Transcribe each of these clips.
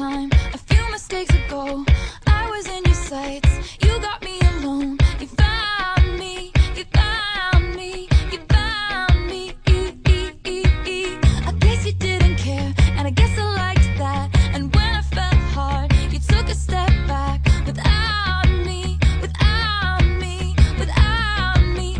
time, a few mistakes ago, I was in your sights. You got me alone. You found me. You found me. You found me. I guess you didn't care, and I guess I liked that. And when I felt hard, you took a step back. Without me, without me, without me.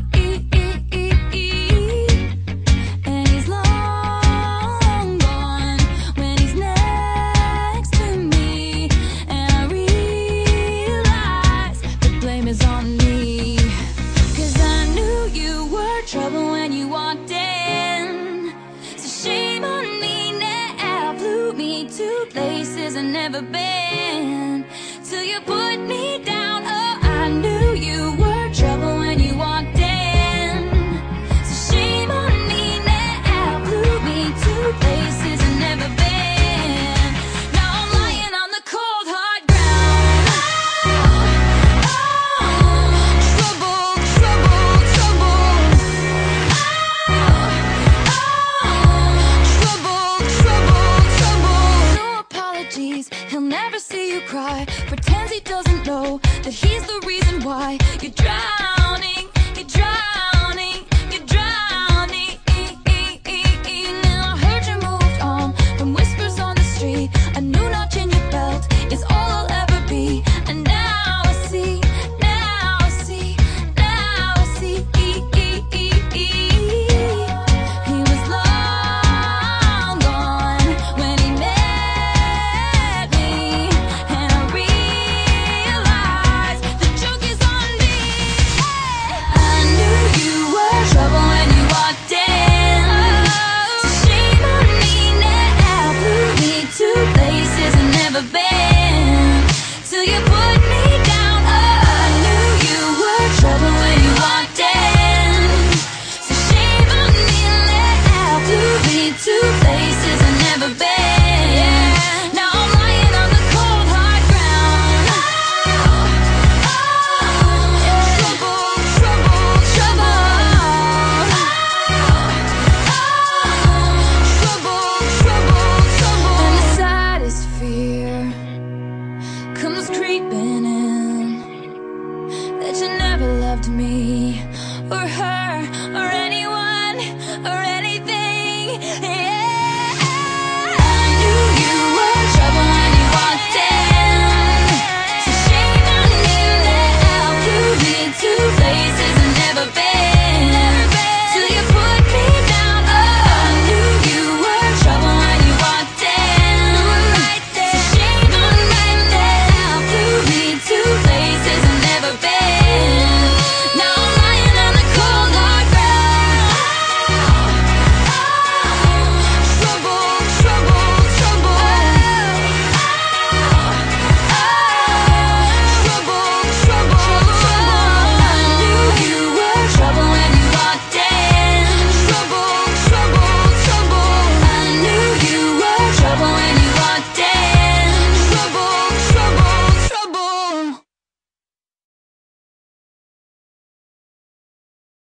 And he's long gone when he's next to me. And I realize the blame is on me. 'Cause I knew you were trouble when you walked in. So shame on me now, blew me to places I've never been. Till you put me down.